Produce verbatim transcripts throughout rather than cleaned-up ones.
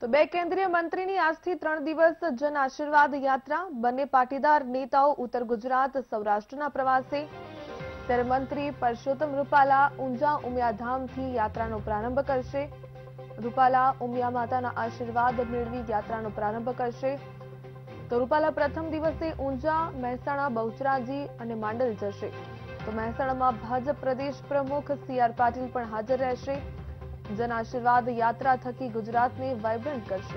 તો બે કેન્દ્રીય મંત્રીની આજથી ત્રણ દિવસ જન આશીર્વાદ યાત્રા, બંને પાટીદાર નેતાઓ ઉત્તર ગુજરાત સૌરાષ્ટ્રના પ્રવાસે। ત્યારે મંત્રી પરસોત્તમ રૂપાલા ઊંઝા ઉમિયાધામથી યાત્રાનો પ્રારંભ કરશે। રૂપાલા ઉમિયા માતાના આશીર્વાદ મેળવી યાત્રાનો પ્રારંભ કરશે। તો રૂપાલા પ્રથમ દિવસે ઊંઝા, મહેસાણા, બહુચરાજી અને માંડલ જશે। તો મહેસાણામાં ભાજપ પ્રદેશ પ્રમુખ સી આર પાટીલ પણ હાજર રહેશે। જન આશીર્વાદ યાત્રા થકી ગુજરાતને વાઇબ્રન્ટ કરશે।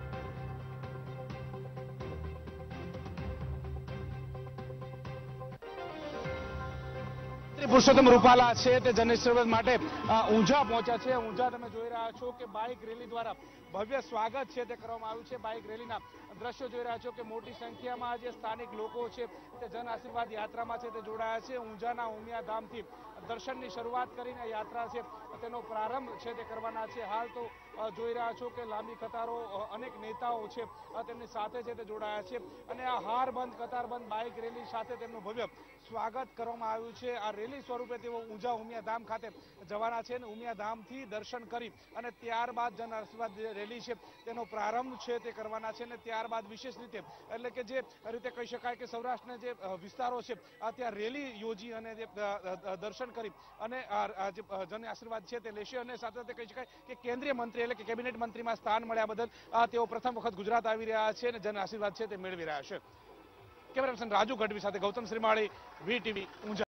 પુરુષોત્તમ રૂપાલા છે તે જન આશીર્વાદ માટે ઊંઝા પહોંચ્યા છે। ઊંઝા તમે જોઈ રહ્યા છો કે બાઇક રેલી દ્વારા ભવ્ય સ્વાગત છે તે કરવામાં આવ્યું છે। બાઇક રેલીના દ્રશ્યો જોઈ રહ્યા છો કે મોટી સંખ્યામાં જે સ્થાનિક લોકો છે તે જન આશીર્વાદ યાત્રામાં છે તે જોડાયા છે। ઊંઝાના ઉમિયાધામથી દર્શનની શરૂઆત કરીને યાત્રા છે તેનો પ્રારંભ છે તે કરવાના છે। હાલ તો જોઈ રહ્યા છો કે લાંબી કતારો અનેક નેતાઓ છે તેમની સાથે છે તે જોડાયા છે અને આ હાર બંધ કતારબંધ બાઇક રેલી સાથે તેમનું ભવ્ય સ્વાગત કરવામાં આવ્યું છે। આ રેલી સ્વરૂપે તેઓ ઊંઝા ઉમિયાધામ ખાતે જવાના છે અને ઉમિયાધામથી દર્શન કરી અને ત્યારબાદ જન આશીર્વાદ રેલી છે તેનો પ્રારંભ છે તે કરવાના છે અને ત્યારબાદ વિશેષ રીતે એટલે કે જે રીતે કહી શકાય કે સૌરાષ્ટ્રના જે વિસ્તારો છે ત્યાં રેલી યોજી અને જે દર્શન કરી અને જે જન આશીર્વાદ છે તે લેશે અને સાથે સાથે કહી શકાય કે કેન્દ્રીય મંત્રી એટલે કે કેબિનેટ મંત્રીમાં સ્થાન મળ્યા બદલ તેઓ પ્રથમ વખત ગુજરાત આવી રહ્યા છે અને જન આશીર્વાદ છે તે મેળવી રહ્યા છે। કેમેરા પર્સન રાજુ ગઢવી સાથે ગૌતમ શ્રીમાળી, વી ટીવી ઊંઝા।